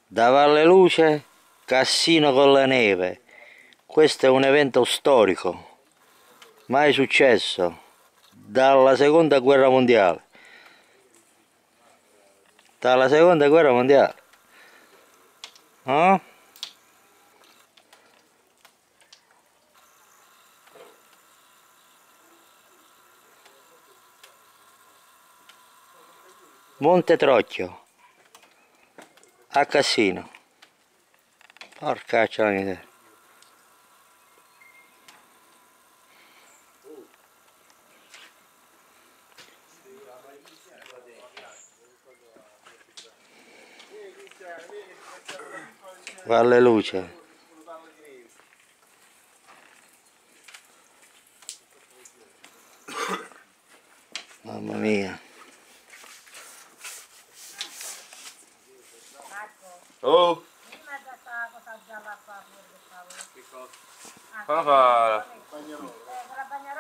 Da Valle Luce, Cassino con la neve. Questo è un evento storico, mai successo, dalla seconda guerra mondiale. Dalla seconda guerra mondiale. Eh? Monte Trocchio, a Cassino. Porcaccia la miseria. Valle Luce. Mamma mia. Oh! Cosa fa?